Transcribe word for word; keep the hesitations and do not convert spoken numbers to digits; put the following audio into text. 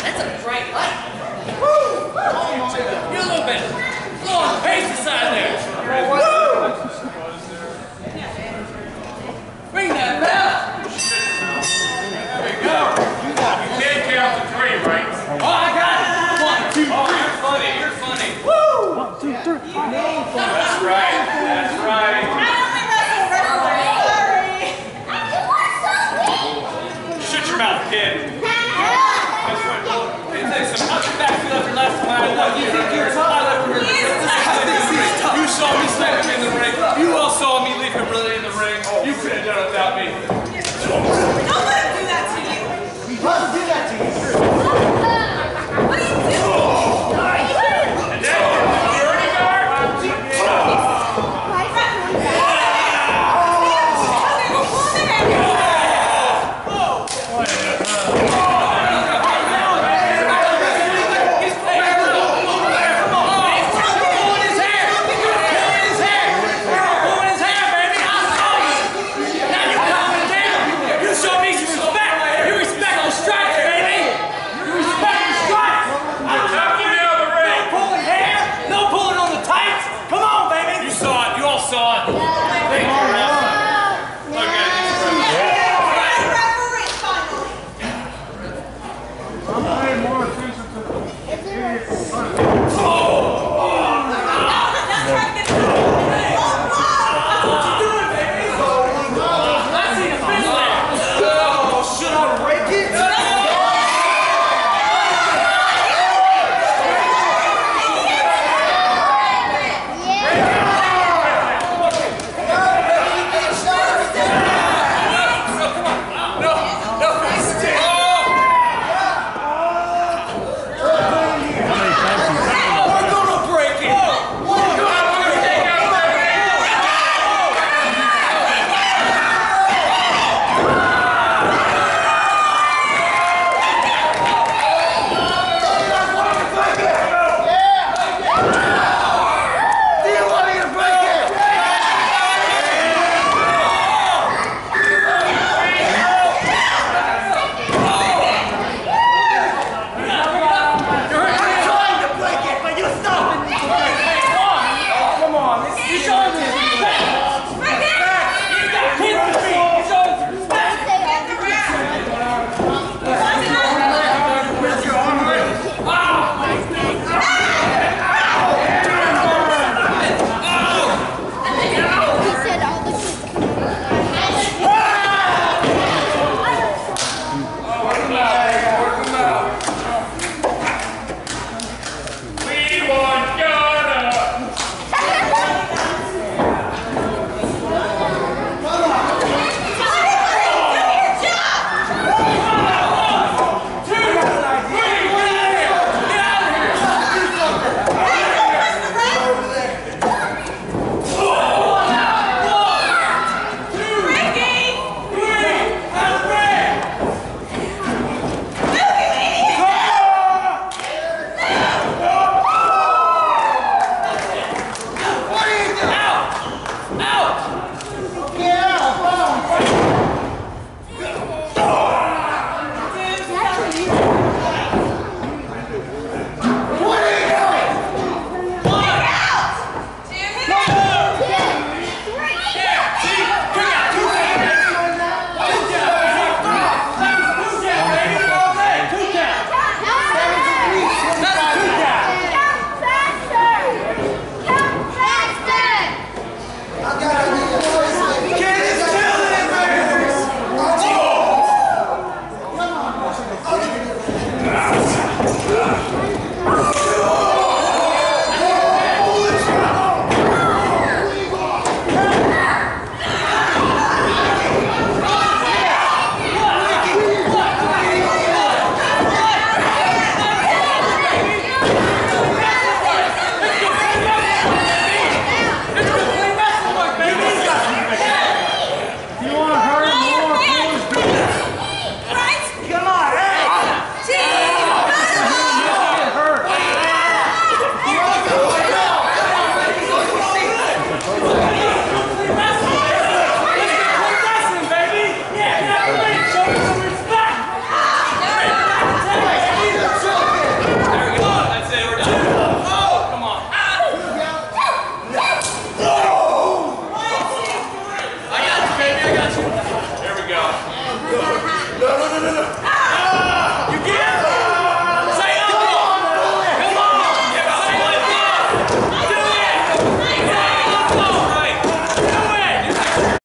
That's a bright light. Woo! Oh, you a little bit. Slow on the pace aside there. Woo! Ring that bell. There we go. You can't count to three, right? Oh, I got it. One, two, three. Oh, you're funny. You're funny. Woo! One, two, three. That's right. That's right. I only wrestle wrestling. Sorry. Shut your mouth, kid. That's right. Hey, tell you something. I'll get back to left and left when I love you. You saw me slam him in the ring. You all saw me leave him really in the ring. You could have done it without me.